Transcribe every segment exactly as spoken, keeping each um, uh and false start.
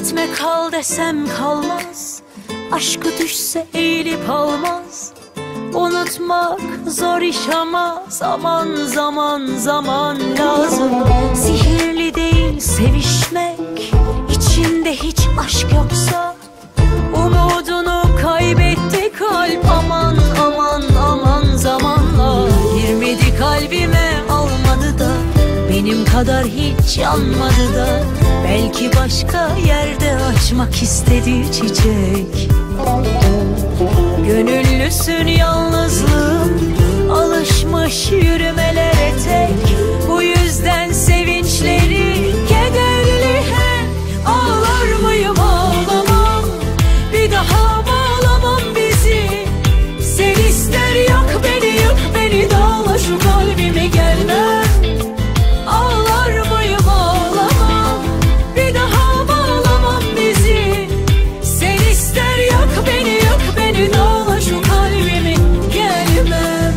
Gitme kal desem kalmaz, aşkı düşse eğilip almaz. Unutmak zor iş ama zaman zaman zaman lazım. Sihirli değil sevişmek, içinde hiç aşk yoksa. Umudunu kaybetti kalp, aman aman aman zamanla. Girmedi kalbime almadı da, benim kadar hiç yanmadı da. Belki başka yerde açmak istedi çiçek. Gönüllüsün yalnızlığım, alışmış yürümelere tek. Bu yüzden sevinçleri kederli hep. Ağlar mıyım? Ağlamam, bir daha bağlamam bizi. Sen ister yak beni, yık beni, dağla şu kalbimi, gelmem. Ağlar mıyım? Ağlamam, bir daha bağlamam bizi. Sen ister yak beni, yık beni, dağla şu kalbimi, gelmem.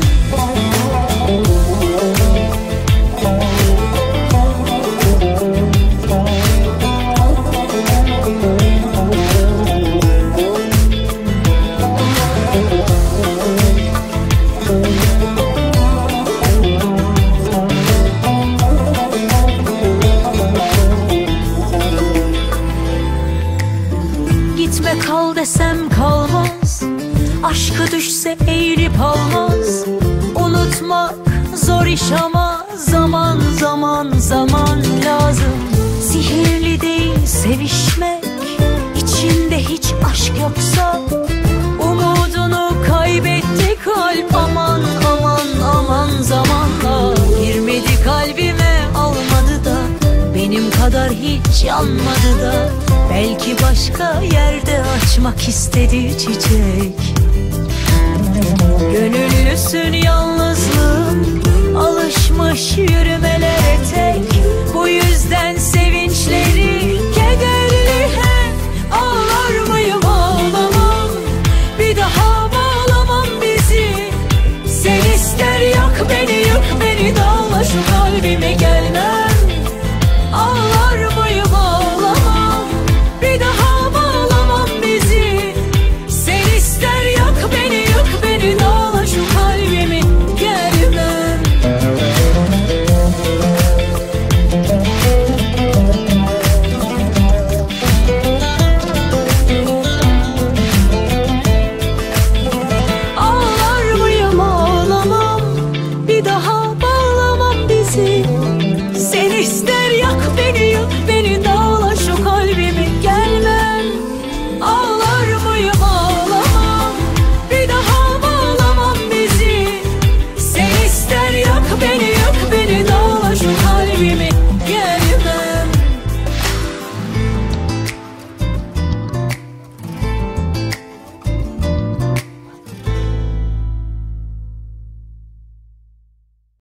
Gitme kal desem kalmaz, aşkı düşse eğilip almaz. Unutmak zor iş ama zaman zaman zaman lazım. Sihirli değil sevişmek, içinde hiç aşk yoksa. Umudunu kaybetti kalp, aman aman aman zamanla. Girmedi kalbime almadı da, benim kadar hiç yanmadı da. Belki başka yerde açmak istedi çiçek. Gönüllüsün yalnız.